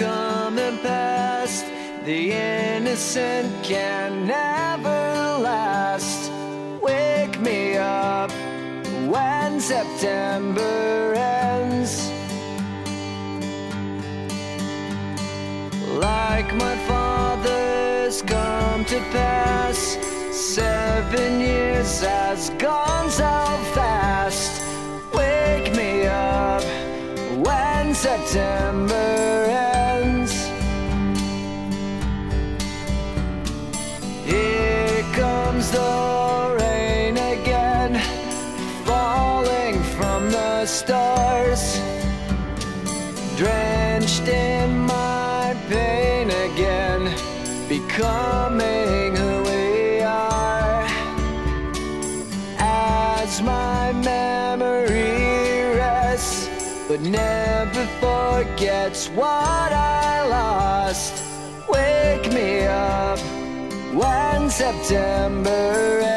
coming past. The innocent can never last. Wake me up when September ends. Like my father's come to pass, 7 years has gone so fast. Wake me up when September ends. Here comes the rain again, falling from the stars, drenched in my pain again, becoming who we are. As my memory rests, but never forgets what I lost. Wake me up when September ends.